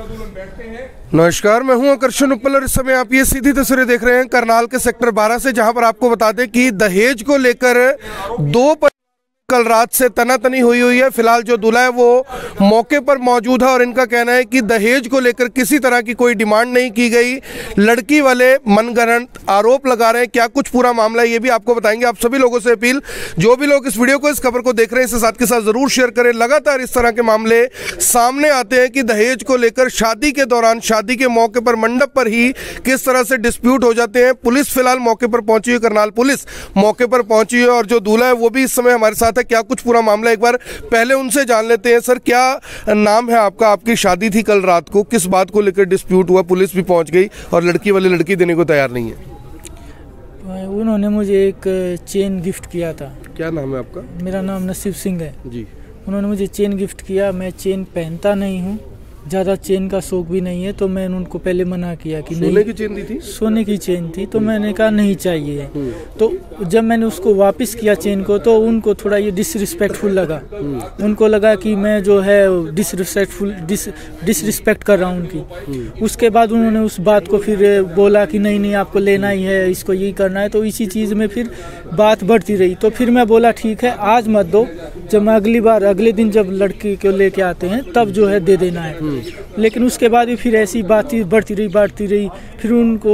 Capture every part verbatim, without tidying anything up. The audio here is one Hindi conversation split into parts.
नमस्कार, मैं हूं आकर्षण उपल और इस समय आप ये सीधी तस्वीरें देख रहे हैं करनाल के सेक्टर बारह से, जहां पर आपको बता दें कि दहेज को लेकर दो कल रात से तनातनी हुई हुई है। फिलहाल जो दूल्हा है वो मौके पर मौजूद है और इनका कहना है कि दहेज को लेकर किसी तरह की कोई डिमांड नहीं की गई। लड़की वाले मनगढ़ंत आरोप लगा रहे हैं। क्या कुछ पूरा मामला है ये भी आपको बताएंगे। आप सभी लोगों से अपील, जो भी लोग इस वीडियो को, इस खबर को देख रहे हैं, इसे साथ के साथ जरूर शेयर करें। लगातार इस तरह के मामले सामने आते हैं कि दहेज को लेकर शादी के दौरान, शादी के मौके पर, मंडप पर ही किस तरह से डिस्प्यूट हो जाते हैं। पुलिस फिलहाल मौके पर पहुंची है, करनाल पुलिस मौके पर पहुंची है और जो दूल्हा है वो भी इस समय हमारे साथ है। क्या कुछ पूरा मामला एक बार पहले उनसे जान लेते हैं। सर, क्या नाम है आपका? आपकी शादी थी कल रात को, किस बात को लेकर डिस्प्यूट हुआ? पुलिस भी पहुंच गई और लड़की वाली लड़की देने को तैयार नहीं है। उन्होंने मुझे एक चेन गिफ्ट किया था। क्या नाम है आपका? मेरा नाम नसीब सिंह है जी। उन्होंने मुझे चेन गिफ्ट किया। मैं चेन पहनता नहीं हूँ, ज़्यादा चेन का शौक भी नहीं है, तो मैंने उनको पहले मना किया कि सोने नहीं। की चेन दी थी? सोने की चेन थी, तो मैंने कहा नहीं चाहिए। तो जब मैंने उसको वापस किया चेन को, तो उनको थोड़ा ये डिसरिस्पेक्टफुल लगा। उनको लगा कि मैं जो है डिसरिस्पेक्टफुल डिस डिसरिस्पेक्ट कर रहा हूँ उनकी। उसके बाद उन्होंने उस बात को फिर बोला कि नहीं नहीं आपको लेना ही है, इसको यही करना है। तो इसी चीज़ में फिर बात बढ़ती रही। तो फिर मैं बोला ठीक है, आज मत दो, जब मैं अगली बार अगले दिन जब लड़की को लेके आते हैं तब जो है दे देना है। लेकिन उसके बाद भी फिर ऐसी बात बढ़ती रही बढ़ती रही फिर उनको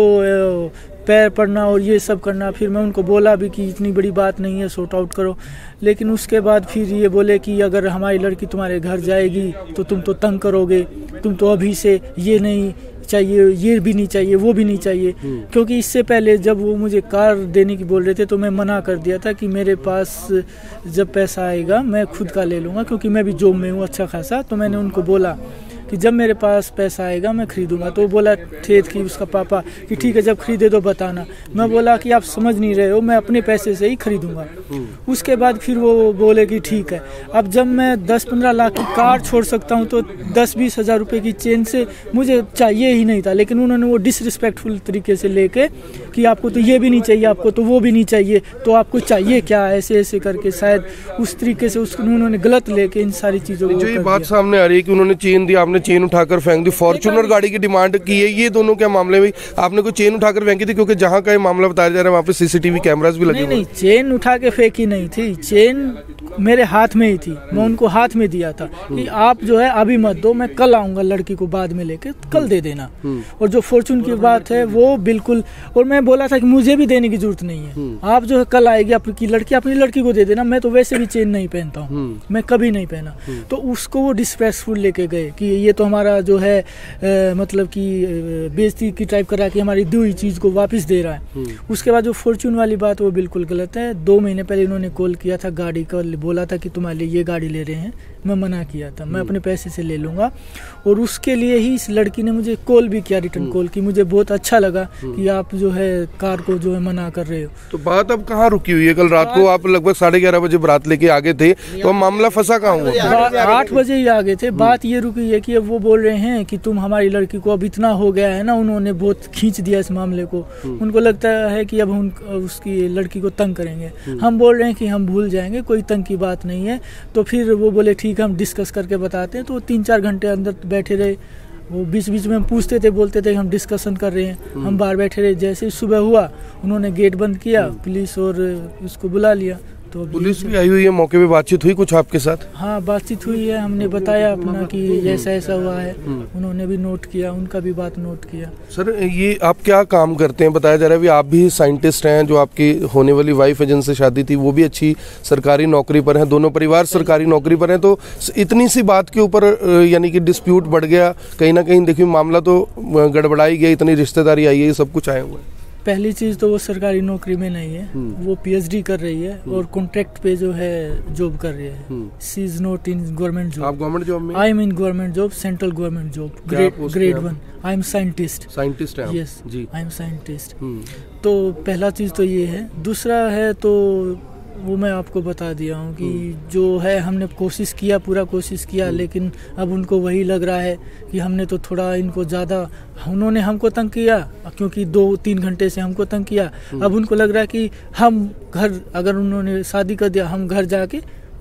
पैर पड़ना और ये सब करना। फिर मैं उनको बोला भी कि इतनी बड़ी बात नहीं है, सॉर्ट आउट करो। लेकिन उसके बाद फिर ये बोले कि अगर हमारी लड़की तुम्हारे घर जाएगी तो तुम तो तंग करोगे, तुम तो अभी से ये नहीं चाहिए, ये भी नहीं चाहिए, वो भी नहीं चाहिए। क्योंकि इससे पहले जब वो मुझे कार देने की बोल रहे थे तो मैं मना कर दिया था कि मेरे पास जब पैसा आएगा मैं खुद का ले लूँगा, क्योंकि मैं भी जॉब में हूँ अच्छा खासा। तो मैंने उनको बोला कि जब मेरे पास पैसा आएगा मैं खरीदूंगा। तो वो बोला थे कि उसका पापा कि ठीक है जब खरीदे तो बताना। मैं बोला कि आप समझ नहीं रहे हो, मैं अपने पैसे से ही खरीदूंगा। उसके बाद फिर वो बोले कि ठीक है। अब जब मैं दस पंद्रह लाख की कार छोड़ सकता हूँ तो दस बीस हज़ार रुपये की चेन से मुझे चाहिए ही नहीं था। लेकिन उन्होंने वो डिसरिस्पेक्टफुल तरीके से लेके कि आपको तो ये भी नहीं चाहिए, आपको तो वो भी नहीं चाहिए, तो आपको चाहिए क्या, ऐसे ऐसे करके शायद उस तरीके से उसको उन्होंने गलत लेके इन सारी चीज़ों को। जो ये बात सामने आ रही है कि उन्होंने चेन दी, आपने चेन उठाकर फेंक दी, फॉर्च्यूनर गाड़ी की डिमांड की है, ये दोनों क्या मामले में? आपने कोई चेन उठाकर फेंकी थी? क्योंकि जहां का ये मामला बताया जा रहा है वहां पे सीसीटीवी कैमरास भी लगे हुए हैं। नहीं नहीं, चेन उठा के फेंकी नहीं थी, चेन मेरे हाथ में ही थी। मैं उनको हाथ में दिया था कि आप जो है अभी मत दो, मैं कल आऊंगा लड़की को बाद में लेके, कल दे देना। और जो फॉर्च्यून की बात है वो बिल्कुल, और मैं बोला था कि मुझे भी देने की जरूरत नहीं है, आप जो है कल आएगी आपकी लड़की, अपनी लड़की को दे देना। मैं तो वैसे भी चेन नहीं पहनता हूँ, मैं कभी नहीं पहना। तो उसको वो डिस्प्रेसफुल लेके गए कि ये तो हमारा जो है आ, मतलब कि बेइज्जती की टाइप करा कि हमारी दी हुई चीज़ को वापस दे रहा है। उसके बाद जो फॉर्च्यून वाली बात वो बिल्कुल गलत है। दो महीने पहले इन्होंने कॉल किया था, गाड़ी का बोला था कि तुम्हारे लिए ये गाड़ी ले रहे हैं। मैं मना किया था, मैं अपने पैसे से ले लूँगा। और उसके लिए ही इस लड़की ने मुझे कॉल भी किया, रिटर्न कॉल की। मुझे बहुत अच्छा लगा कि आप जो है कार को जो है मना कर रहे हो। तो बात अब कहाँ रुकी हुई है? कल रात को आप लगभग साढ़े ग्यारह बजे बारात लेके आगे थे, तो मामला फंसा कहाँ हुआ? आठ बजे ही आगे थे। बात ये रुकी है कि अब वो बोल रहे हैं कि तुम हमारी लड़की को, अब इतना हो गया है ना, उन्होंने बहुत खींच दिया इस मामले को। उनको लगता है कि अब उन उसकी लड़की को तंग करेंगे। हम बोल रहे हैं कि हम भूल जाएंगे, कोई तंग की बात नहीं है। तो फिर वो बोले ठीक है हम डिस्कस करके बताते हैं। तो तीन चार घंटे अंदर बैठे रहे। वो बीच बीच में हम पूछते थे, बोलते थे हम डिस्कशन कर रहे हैं। हम बाहर बैठे रहे। जैसे ही सुबह हुआ उन्होंने गेट बंद किया, पुलिस और उसको बुला लिया। तो पुलिस भी आई हुई है मौके पे? बातचीत हुई कुछ आपके साथ? हाँ, बातचीत हुई है। हमने बताया अपना कि ऐसा ऐसा हुआ है, उन्होंने भी नोट किया, उनका भी बात नोट किया। सर, ये आप क्या काम करते हैं? बताया जा रहा है भी आप भी साइंटिस्ट हैं, जो आपकी होने वाली वाइफ है जिनसे शादी थी वो भी अच्छी सरकारी नौकरी पर हैं, दोनों परिवार सरकारी नौकरी पर हैं। तो इतनी सी बात के ऊपर यानी कि डिस्प्यूट बढ़ गया, कहीं ना कहीं देखिए मामला तो गड़बड़ाई गया, इतनी रिश्तेदारी आई है, ये सब कुछ आए हुए हैं। पहली चीज़ तो वो सरकारी नौकरी में नहीं है, वो पीएचडी कर रही है और कॉन्ट्रैक्ट पे जो है जॉब कर रही है। She is not in government job. आप गवर्नमेंट जॉब में? I am in government job, central government job, grade grade one. I am scientist. Scientist है? यस जी, आई एम साइंटिस्ट। तो पहला चीज़ तो ये है। दूसरा है तो वो मैं आपको बता दिया हूँ कि जो है हमने कोशिश किया, पूरा कोशिश किया, लेकिन अब उनको वही लग रहा है कि हमने तो थोड़ा इनको ज़्यादा, उन्होंने हमको तंग किया क्योंकि दो तीन घंटे से हमको तंग किया। अब उनको लग रहा है कि हम घर, अगर उन्होंने शादी कर दिया, हम घर जाके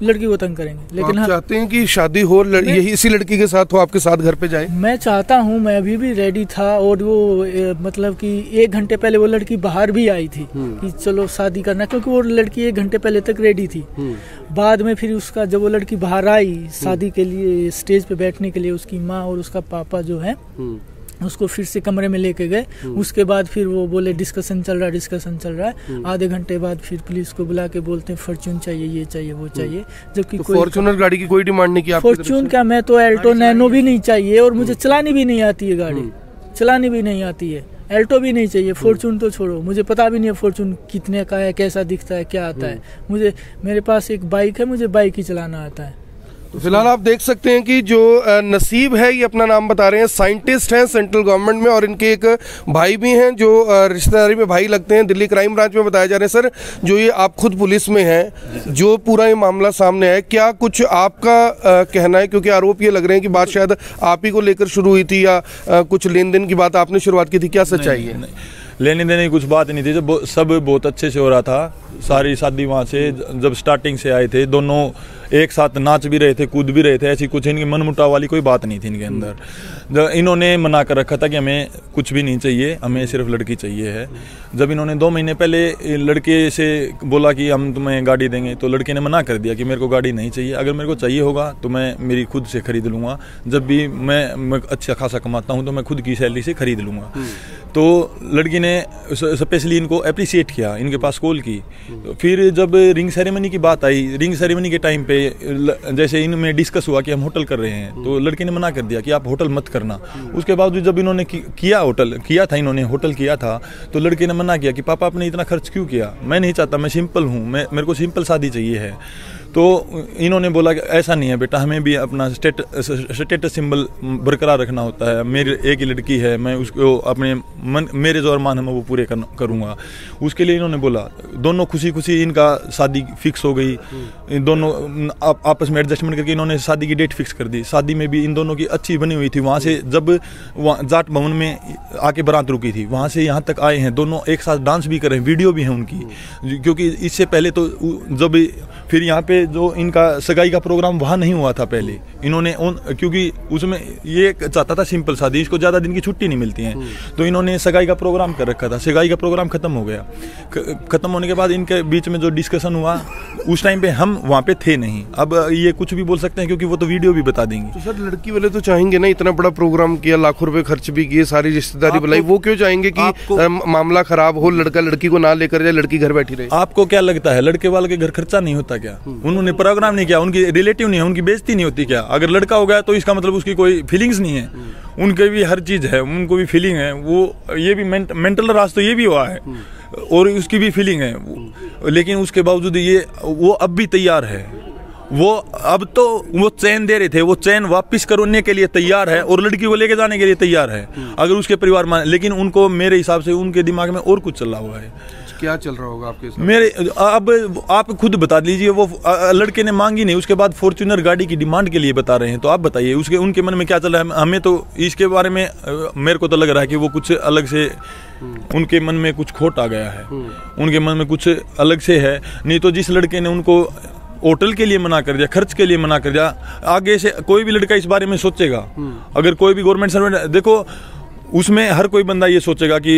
लड़की को तंग करेंगे। लेकिन आप चाहते हैं कि शादी हो यही इसी लड़की के साथ हो, आपके साथ घर पे जाए? मैं चाहता हूँ, मैं अभी भी रेडी था। और वो ए, मतलब कि एक घंटे पहले वो लड़की बाहर भी आई थी कि चलो शादी करना, क्योंकि वो लड़की एक घंटे पहले तक रेडी थी। बाद में फिर उसका जब वो लड़की बाहर आई शादी के लिए, स्टेज पे बैठने के लिए, उसकी माँ और उसका पापा जो है उसको फिर से कमरे में लेके गए। उसके बाद फिर वो बोले डिस्कशन चल रहा है, डिस्कशन चल रहा है। आधे घंटे बाद फिर पुलिस को बुला के बोलते हैं फॉर्च्यून चाहिए, ये चाहिए, वो चाहिए। जबकि तो कोई फॉर्च्यूनर गाड़ी की कोई डिमांड नहीं की आपकी तरफ से? फॉर्च्यून क्या, मैं तो एल्टो नैनो भी नहीं चाहिए, और मुझे चलानी भी नहीं आती है गाड़ी, चलानी भी नहीं आती है। एल्टो भी नहीं चाहिए, फॉर्च्यून तो छोड़ो, मुझे पता भी नहीं है फॉर्च्यून कितने का है, कैसा दिखता है, क्या आता है। मुझे, मेरे पास एक बाइक है, मुझे बाइक ही चलाना आता है। तो फिलहाल आप देख सकते हैं कि जो नसीब है, ये अपना नाम बता रहे हैं, साइंटिस्ट हैं सेंट्रल गवर्नमेंट में, और इनके एक भाई भी हैं जो रिश्तेदारी में भाई लगते हैं, दिल्ली क्राइम ब्रांच में बताया जा रहा है। सर, जो ये आप खुद पुलिस में हैं, जो पूरा ये मामला सामने है, क्या कुछ आपका आ, कहना है? क्योंकि आरोप ये लग रहे हैं कि बात शायद आप ही को लेकर शुरू हुई थी, या आ, कुछ लेन देन की बात आपने शुरुआत की थी, क्या सच्चाई है? लेने देने की कुछ बात नहीं थी, जब सब बहुत अच्छे से हो रहा था। सारी शादी वहाँ से जब स्टार्टिंग से आए थे, दोनों एक साथ नाच भी रहे थे, कूद भी रहे थे, ऐसी कुछ इनकी मनमुटाव वाली कोई बात नहीं थी इनके अंदर। जब इन्होंने मना कर रखा था कि हमें कुछ भी नहीं चाहिए, हमें सिर्फ लड़की चाहिए है। जब इन्होंने दो महीने पहले लड़के से बोला कि हम तुम्हें गाड़ी देंगे, तो लड़के ने मना कर दिया कि मेरे को गाड़ी नहीं चाहिए, अगर मेरे को चाहिए होगा तो मैं मेरी खुद से खरीद लूँगा। जब भी मैं, मैं अच्छा खासा कमाता हूँ तो मैं खुद की सैलरी से खरीद लूँगा। तो लड़की ने स्पेशली इनको अप्रिशिएट किया, इनके पास कॉल की। फिर जब रिंग सेरेमनी की बात आई, रिंग सेरेमनी के टाइम पे जैसे इनमें डिस्कस हुआ कि हम होटल कर रहे हैं, तो लड़के ने मना कर दिया कि आप होटल मत करना। उसके बाद जब इन्होंने किया होटल किया था इन्होंने होटल किया था तो लड़के ने मना किया कि पापा आपने इतना खर्च क्यों किया, मैं नहीं चाहता, मैं सिंपल हूँ, मैं मेरे को सिंपल शादी चाहिए है। तो इन्होंने बोला कि ऐसा नहीं है बेटा, हमें भी अपना स्टेट स्टेटस सिंबल बरकरार रखना होता है। मेरी एक ही लड़की है, मैं उसको अपने मन, मेरे जो अरमान है मैं वो पूरे कर, करूँगा। उसके लिए इन्होंने बोला, दोनों खुशी खुशी इनका शादी फिक्स हो गई। दोनों आप, आपस में एडजस्टमेंट करके इन्होंने शादी की डेट फिक्स कर दी। शादी में भी इन दोनों की अच्छी बनी हुई थी। वहाँ से जब जाट भवन में आके बारात रुकी थी, वहाँ से यहाँ तक आए हैं, दोनों एक साथ डांस भी कर रहे हैं, वीडियो भी है उनकी। क्योंकि इससे पहले तो जब फिर यहाँ पे जो इनका सगाई का प्रोग्राम वहाँ नहीं हुआ था पहले, इन्होंने उन क्योंकि उसमें ये चाहता था सिंपल शादी, इसको ज़्यादा दिन की छुट्टी नहीं मिलती है, तो इन्होंने सगाई का प्रोग्राम कर रखा था। सगाई का प्रोग्राम खत्म हो गया, खत्म होने के बाद इनके बीच में जो डिस्कशन हुआ उस टाइम पे हम वहाँ पे थे नहीं। अब ये कुछ भी बोल सकते हैं क्योंकि वो तो वीडियो भी बता देंगे। तो सर, लड़की वाले तो चाहेंगे ना, इतना बड़ा प्रोग्राम किया, लाखों रुपए खर्च भी किए, सारी रिश्तेदारी बुलाई, वो क्यों चाहेंगे कि मामला खराब हो, लड़का लड़की को ना लेकर जाए, लड़की घर बैठी रहे? आपको क्या लगता है लड़के वाले के घर खर्चा नहीं होता क्या? उन्होंने प्रोग्राम नहीं किया, उनकी रिलेटिव नहीं है, उनकी बेइज्जती नहीं होती क्या? अगर लड़का हो गया तो इसका मतलब उसकी कोई फीलिंग्स नहीं है, उनके भी हर चीज है, उनको भी फीलिंग है। वो ये भी मेंटल राज तो ये भी हुआ है और उसकी भी फीलिंग है, लेकिन उसके बावजूद ये वो अब भी तैयार है। वो अब तो वो चैन दे रहे थे, वो चैन वापस करने के लिए तैयार है और लड़की को लेके जाने के लिए तैयार है अगर उसके परिवार में। लेकिन उनको मेरे हिसाब से उनके दिमाग में और कुछ चल रहा हुआ है। क्या चल रहा होगा आपके साथ? मेरे अब आप खुद बता दीजिए। वो लड़के ने मांगी नहीं, उसके बाद फॉर्च्यूनर गाड़ी की डिमांड के लिए बता रहे हैं, तो आप बताइए उसके उनके मन में क्या चल रहा है। हमें तो इसके बारे में मेरे को तो लग रहा है कि वो कुछ अलग से उनके मन में कुछ खोट आ गया है, उनके मन में कुछ अलग से है। नहीं तो जिस लड़के ने उनको होटल के लिए मना कर दिया, खर्च के लिए मना कर दिया, आगे से कोई भी लड़का इस बारे में सोचेगा। अगर कोई भी गवर्नमेंट सर्वेंट, देखो उसमें हर कोई बंदा ये सोचेगा कि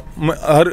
हर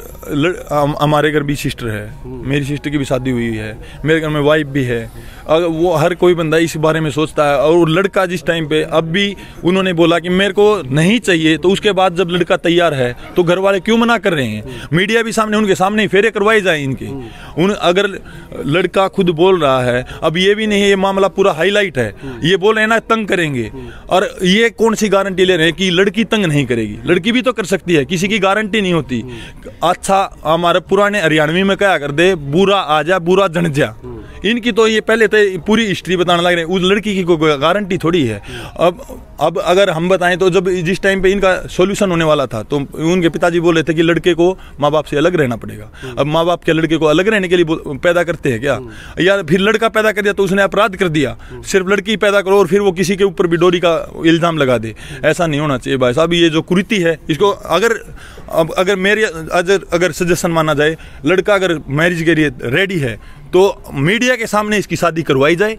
हमारे घर भी सिस्टर है, मेरी सिस्टर की भी शादी हुई है, मेरे घर में वाइफ भी है, अगर वो हर कोई बंदा इस बारे में सोचता है। और लड़का जिस टाइम पे अब भी उन्होंने बोला कि मेरे को नहीं चाहिए, तो उसके बाद जब लड़का तैयार है तो घर वाले क्यों मना कर रहे हैं? मीडिया भी सामने, उनके सामने फेरे करवाए जाए इनके। उन अगर लड़का खुद बोल रहा है, अब ये भी नहीं है ये मामला पूरा हाईलाइट है, ये बोल रहे हैं ना तंग करेंगे, और ये कौन सी गारंटी ले रहे हैं कि लड़की तंग नहीं करेगी? लड़की भी तो कर सकती है, किसी की गारंटी नहीं होती। अच्छा, हमारे पुराने हरियाणवी में क्या कर दे, बुरा आ जा बुरा जन जा। इनकी तो ये पहले तो पूरी हिस्ट्री बताने लग रहे हैं, उस लड़की की कोई गारंटी थोड़ी है। अब अब अगर हम बताएं तो जब जिस टाइम पे इनका सॉल्यूशन होने वाला था तो उनके पिताजी बोल रहे थे कि लड़के को माँ बाप से अलग रहना पड़ेगा। अब माँ बाप के लड़के को अलग रहने के लिए पैदा करते हैं क्या? या फिर लड़का पैदा कर दिया तो उसने अपराध कर दिया, सिर्फ लड़की पैदा करो और फिर वो किसी के ऊपर भी डोरी का इल्जाम लगा दे। ऐसा नहीं होना चाहिए भाई साहब। ये जो कुरीति है इसको अगर अब अगर मेरे अगर अगर सजेशन माना जाए, लड़का अगर मैरिज के लिए रेडी है तो मीडिया के सामने इसकी शादी करवाई जाए,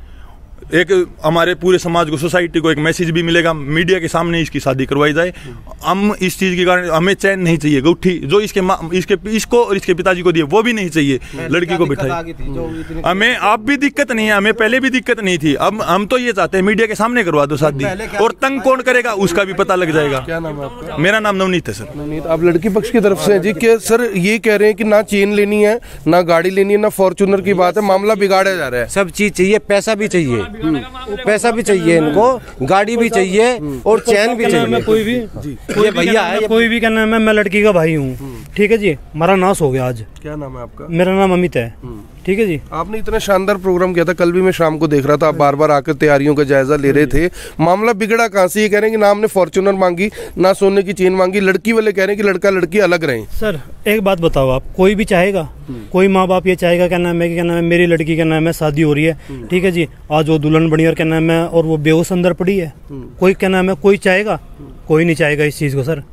एक हमारे पूरे समाज को, सोसाइटी को एक मैसेज भी मिलेगा, मीडिया के सामने इसकी शादी करवाई जाए। हम इस चीज के कारण हमें चैन नहीं चाहिए, गौठी जो इसके इसके इसको और इसके पिताजी को दिए वो भी नहीं चाहिए, लड़की को बिठाई। हमें अब भी दिक्कत नहीं है, हमें पहले भी दिक्कत नहीं थी, अब हम तो ये चाहते हैं मीडिया के सामने करवा दो शादी, और तंग कौन करेगा उसका भी पता लग जाएगा। क्या नाम है आपका? मेरा नाम नवनीत है सर। नवनीत, आप लड़की पक्ष की तरफ से हैं जी। क्या सर ये कह रहे हैं कि ना चेन लेनी है, ना गाड़ी लेनी है, ना फॉर्च्यूनर की बात है, मामला बिगाड़ा जा रहा है। सब चीज चाहिए, पैसा भी चाहिए, पैसा भी चाहिए इनको, गाड़ी भी चाहिए और चैन भी चाहिए। कोई भी ये भैया है, कोई भी कहना है मैं मैं लड़की का भाई हूँ, ठीक है जी, हमारा नाश हो गया आज। क्या नाम है आपका? मेरा नाम अमित है, ठीक है जी। आपने इतना शानदार प्रोग्राम किया था, कल भी मैं शाम को देख रहा था, आप बार बार आकर तैयारियों का जायजा ले रहे थे। मामला बिगड़ा कहाँ से? ये कह रहे हैं कि ना हमने फॉर्च्यूनर मांगी, ना सोने की चेन मांगी, लड़की वाले कह रहे हैं कि लड़का लड़की अलग रहें। सर एक बात बताओ, आप कोई भी चाहेगा, कोई माँ बाप ये चाहेगा क्या नाम है कि क्या नाम है मेरी लड़की का नाम है शादी हो रही है, ठीक है जी, आज वो दुल्हन बनी और क्या नाम है और वो बेहोश अंदर पड़ी है, कोई क्या नाम है कोई चाहेगा? कोई नहीं चाहेगा इस चीज को सर।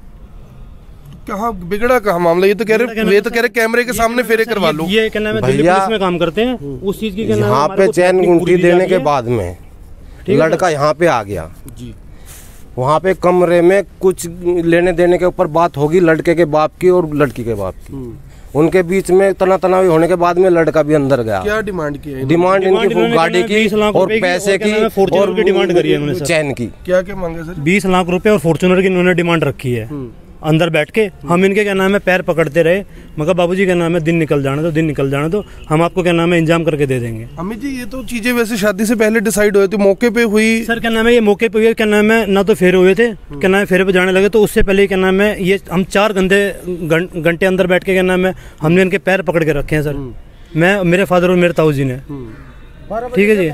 कहाँ बिगड़ा कहाँ मामला? ये तो कह रहे ये तो कह रहे कैमरे के सामने फेरे करवा लो। ये क्या नाम है दिल्ली पुलिस में काम करते हैं, उस चीज की यहाँ पे चैन गुंठी देने के बाद में लड़का यहाँ पे आ गया जी, वहाँ पे कमरे में कुछ लेने देने के ऊपर बात होगी लड़के के बाप की और लड़की के बाप की, उनके बीच में तना तनावी होने के बाद में लड़का भी अंदर गया। क्या डिमांड की है? डिमांड इनकी गाड़ी की और पैसे की और डिमांड करी है चैन की। क्या क्या मांगे सर? बीस लाख रुपए और फॉर्च्यूनर की इन्होंने डिमांड रखी है। अंदर बैठ के हम इनके क्या नाम है पैर पकड़ते रहे, मगर बाबूजी क्या नाम है दिन निकल जाने दो, दिन निकल जाने दो, हम आपको क्या नाम है इंजाम करके दे देंगे। अमित जी ये तो चीजें वैसे शादी से पहले डिसाइड हुई थी, मौके पे हुई। सर क्या नाम है ये मौके पे हुई, क्या नाम है ना तो फेरे हुए थे, क्या नाम है फेरे पे जाने लगे, तो उससे पहले क्या नाम है ये हम चार घंटे घंटे अंदर बैठ के क्या नाम है हमने इनके पैर पकड़ के रखे हैं सर, मैं मेरे फादर और मेरे ताऊ जी ने, ठीक है जी।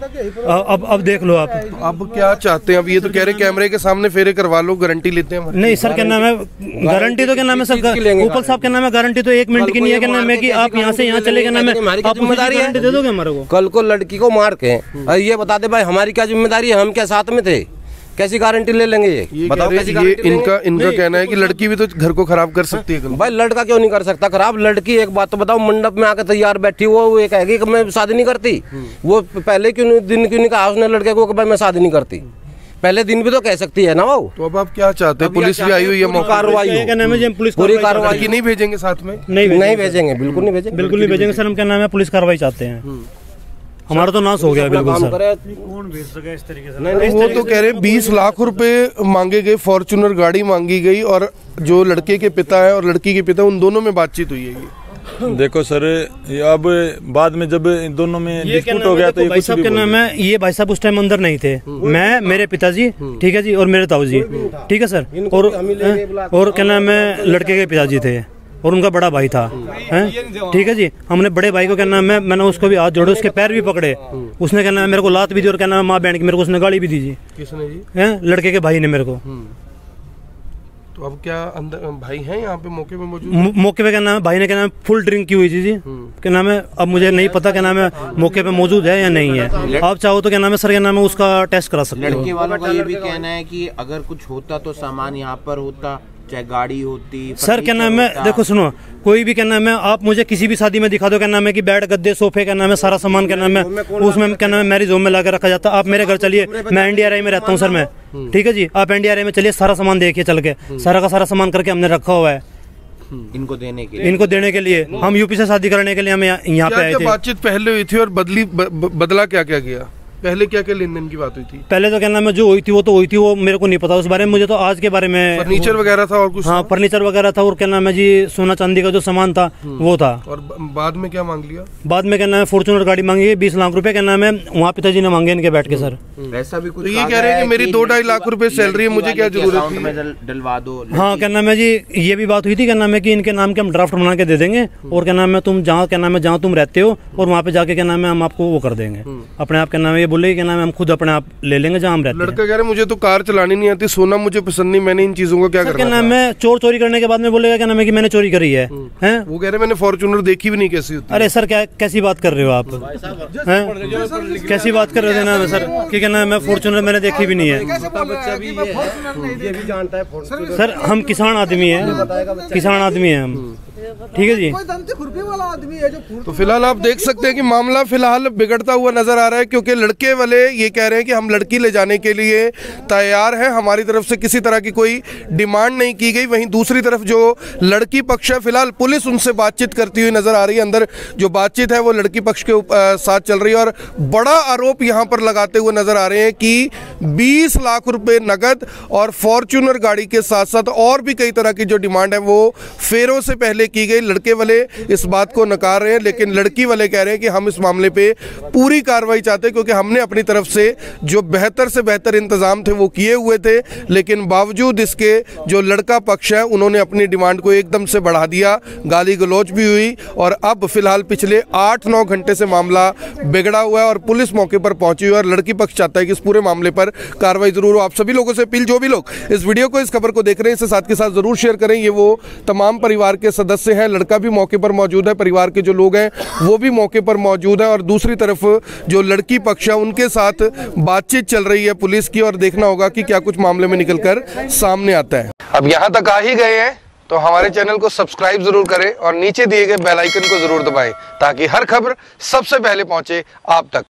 अब अब देख लो आप, अब क्या चाहते हैं? अब ये तो कह रहे कैमरे के सामने फेरे करवा लो, गारंटी लेते हैं। नहीं सर क्या नाम है गारंटी तो क्या नाम है सर ऊपर साहब क्या नाम है गारंटी तो एक मिनट की नहीं है, क्या नाम है कि आप यहाँ से यहाँ चले, क्या नाम है आप जिम्मेदारी गारंटी दे दोगे हमारे को? कल को लड़की को मार के ये बता दे भाई हमारी क्या जिम्मेदारी है, हम क्या साथ में थे, कैसी गारंटी ले लेंगे? ये, ये बताओ कैसी ये इनका इनका कहना है कि लड़की भी तो घर को खराब कर सकती है। भाई लड़का क्यों नहीं कर सकता खराब? लड़की एक बात तो बताओ, मंडप में आकर तैयार बैठी वो ये कहेगी कि मैं शादी नहीं करती, वो पहले क्यों नहीं दिन क्यों नहीं कहा उसने लड़के को कि भाई मैं शादी नहीं करती? पहले दिन भी तो कह सकती है ना वो। तो अब आप क्या चाहते हैं? पुलिस भी आई हुई है, कार्रवाई पूरी कार्रवाई नहीं भेजेंगे साथ में? नहीं भेजेंगे, बिल्कुल नहीं भेजेंगे, बिल्कुल नहीं भेजेंगे सर। हम क्या नाम है पुलिस कार्रवाई चाहते हैं, हमारा तो नाश हो गया बिल्कुल सर। कौन भेज सके इस तरीके से? नहीं, नहीं, वो तो कह रहे बीस लाख रुपए मांगे गए, फॉर्च्यूनर गाड़ी मांगी गई, और जो लड़के के पिता है और लड़की के पिता उन दोनों में बातचीत हुई है। देखो सर अब बाद में जब इन दोनों में डिस्प्यूट हो गया तो ये कुछ भी क्या नाम है ये भाई साहब उस टाइम अंदर नहीं थे, मैं मेरे पिताजी ठीक है जी और मेरे ताऊ जी ठीक है सर, और और क्या नाम है लड़के के पिताजी थे और उनका बड़ा भाई था, हैं ठीक है जी। हमने बड़े भाई को क्या नाम है मैंने उसको भी हाथ जोड़े, उसके पैर भी पकड़े, उसने क्या नाम है मेरे को लात भी दी और क्या नाम है माँ बहन की मेरे को उसने गाली भी दी जी। किसने जी? हैं लड़के के भाई ने मेरे को। तो अब क्या अंदर भाई हैं यहाँ पे मौके पे मौजूद? मौके पे क्या नाम है भाई ने क्या नाम है फुल ड्रिंक की हुई थी जी, क्या नाम है अब मुझे नहीं पता क्या नाम है मौके पे मौजूद है या नहीं है। आप चाहो तो क्या नाम है सर क्या नाम है उसका टेस्ट करा सकते हो। लड़के वालों का ये भी कहना है कि अगर कुछ होता तो सामान यहाँ पर होता, चाहे गाड़ी होती सर क्या नाम है देखो सुनो कोई भी क्या नाम है आप मुझे किसी भी शादी में दिखा दो क्या नाम है कि बेड गद्दे सोफे क्या नाम है सारा सामान क्या नाम है उसमें क्या नाम है मैरिज होम में लाकर रखा जाता। आप मेरे घर चलिए, मैं एनडीआरआई में रहता हूँ सर मैं, ठीक है जी, आप एनडीआरआई में चलिए सारा सामान देखिए चल के, सारा का सारा सामान करके हमने रखा हुआ है इनको देने के लिए इनको देने के लिए हम यूपी से शादी करने के लिए हम यहाँ पे आए थे। बातचीत पहले हुई थी और बदली बदला क्या क्या किया? पहले क्या क्या लेन देन की बात हुई थी? पहले तो क्या नाम है जो हुई थी वो तो हुई थी, वो मेरे को नहीं पता उस बारे में, मुझे तो आज के बारे में फर्नीचर वगैरह था और कुछ? हाँ फर्नीचर वगैरह था और क्या नाम है जी सोना चांदी का जो सामान था वो था। और बाद में क्या मांग लिया? बाद में क्या नाम है फॉर्च्यूनर गाड़ी मांगी बीस लाख रुपए क्या नाम है वहाँ पिताजी ने मांगे इनके बैठ के सर। ऐसा भी कुछ तो ये कह रहे हैं कि मेरी दो ढाई लाख रुपए सैलरी है, मुझे क्या जरूरत है डलवा दो। हाँ क्या नाम है जी ये भी बात हुई थी क्या नाम है कि इनके नाम के हम ड्राफ्ट बना के दे देंगे और क्या नाम है तुम जहाँ क्या नाम है जहाँ तुम रहते हो और वहाँ पे जाके क्या नाम है हम आपको वो कर देंगे अपने आप क्या नाम है ये बोले क्या नाम है हम खुद अपने आप ले लेंगे जहाँ हम रहते हैं। लड़का कह रहे मुझे तो कार चलानी नहीं आती, सोना मुझे पसंद नहीं, मैंने इन चीजों को क्या करना? क्या नाम है चोर चोरी करने के बाद में बोलेगा क्या नाम है कि मैंने चोरी करी है, हैं? वो कह रहे मैंने फॉर्च्यूनर देखी भी नहीं कैसी होती। अरे सर क्या कैसी बात कर रहे हो आप, हैं? कैसी बात कर रहे थे ना सर कि क्या नाम है फॉर्च्यूनर मैंने देखी भी नहीं है। सर हम किसान आदमी है, किसान आदमी है हम ठीक है जी। तो फिलहाल आप देख सकते हैं कि मामला फिलहाल बिगड़ता हुआ नजर आ रहा है, क्योंकि लड़के वाले ये कह रहे हैं कि हम लड़की ले जाने के लिए तैयार हैं, हमारी तरफ से किसी तरह की कोई डिमांड नहीं की गई। वहीं दूसरी तरफ जो लड़की पक्ष है, फिलहाल पुलिस उनसे बातचीत करती हुई नजर आ रही है। अंदर जो बातचीत है वो लड़की पक्ष के आ, साथ चल रही है और बड़ा आरोप यहां पर लगाते हुए नजर आ रहे हैं कि बीस लाख रुपए नगद और फॉर्च्यूनर गाड़ी के साथ साथ और भी कई तरह की जो डिमांड है वो फेरों से पहले की गई। लड़के वाले इस बात को नकार रहे हैं, लेकिन लड़की वाले कह रहे हैं कि हम इस मामले पे पूरी कार्रवाई चाहते हैं, क्योंकि हमने अपनी तरफ से जो बेहतर से बेहतर इंतजाम थे वो किए हुए थे, लेकिन बावजूद इसके जो लड़का पक्ष है उन्होंने अपनी डिमांड को एकदम से बढ़ा दिया, गाली गलौज भी हुई और अब फिलहाल पिछले आठ नौ घंटे से मामला बिगड़ा हुआ है और पुलिस मौके पर पहुंची हुई है और लड़की पक्ष चाहता है कि इस पूरे मामले पर कार्रवाई जरूर हो। आप सभी लोगों से अपील, जो भी लोग इस वीडियो को, इस खबर को देख रहे हैं, इसे साथ के साथ जरूर शेयर करें। ये वो तमाम परिवार के सदस्य हैं, लड़का भी मौके पर मौजूद है, परिवार के जो लोग हैं वो भी मौके पर मौजूद है और दूसरी तरफ जो लड़की पक्ष है उनके साथ बातचीत चल रही है पुलिस की और देखना होगा कि क्या कुछ मामले में निकलकर सामने आता है। अब यहां तक आ ही गए हैं तो हमारे चैनल को सब्सक्राइब जरूर करें और नीचे दिए गए बेल आइकन को जरूर दबाएं ताकि हर खबर सबसे पहले पहुंचे आप तक।